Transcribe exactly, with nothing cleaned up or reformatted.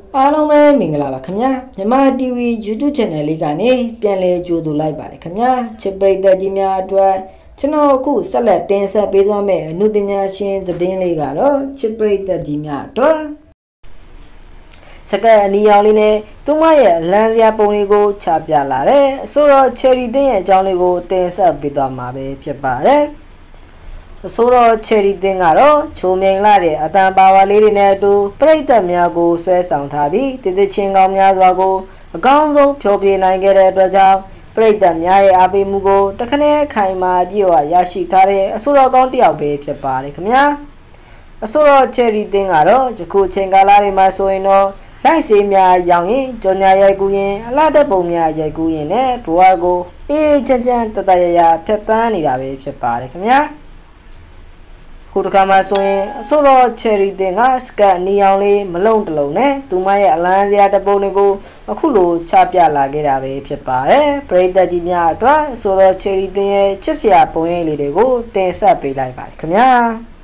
အားလုံးပဲမင်္ဂလာပါခင်ဗျာမြန်မာ တီ ဗီ YouTube Channel လေးကနေပြန်လည်ကြိုဆိုလိုက်ပါတယ်ခင်ဗျာချစ်ပရိသတ်ကြီးများအတွက်ကျွန်တော်အခုဆက်လက်တင်ဆက်ပေးသွားမယ့်အမှုပညာရှင်သတင်းလေးကတော့ချစ်ပရိသတ်ကြီးများအတွက်စကအနီရောင်လေးနဲ့သူမရဲ့လမ်းပြပုံလေးကိုချပြလာတယ်ဆိုတော့ Cherry တင်းရဲ့အကြောင်းလေးကိုတင်ဆက်ပေးသွားမှာပဲဖြစ်ပါတယ်ဆိုတော့ Cherry တင်းကတော့ချိုမြိန်လာတဲ့အတန်ပါဝါလေးတွေနဲ့အတူပရိသတ်များကိုဆွဲဆောင်ထားပြီးတည်တည်ချင်းကောင်းများစွာကိုအကောင်းဆုံးဖြောပြနိုင်ခဲ့တဲ့အတွက်ကြောင့်ပရိသတ်များရဲ့အားပေးမှုကိုတခနဲ့ခိုင်မာပြည့်ဝရရှိထားတဲ့အဆိုတော်ကောင်းတစ်ယောက်ပဲဖြစ်ပါတယ်ခင်ဗျာအဆိုတော် Cherry တင်းကတော့ယခုချိန်ကာလတွေမှာဆိုရင်တော့လိုက်စေးများရောင်ရင်ကြော်ညာရိုက်ကူးရင်အလှတက်ပုံများရိုက်ကူးရင်နဲ့ဘဝကိုအေးချမ်းချမ်းတတရရဖြတ်တန်းနေတာပဲဖြစ်ပါတယ်ခင်ဗျာခုတစ်ခါမှဆိုရင်အဆိုတော် Cherry တင်းကစကတ်နီအောင်လေးမလုံတလုံးနဲ့သူမရဲ့အလန်းစရာတပုံတွေကိုအခုလိုချပြလာခဲ့တာပဲဖြစ်ပါတယ်ပရိသတ်ကြီးများအတွက်အဆိုတော် Cherry တင်းရဲ့ချစ်စရာပုံရိပ်လေးတွေကိုတင်ဆက်ပေးလိုက်ပါတယ်ခင်ဗျာ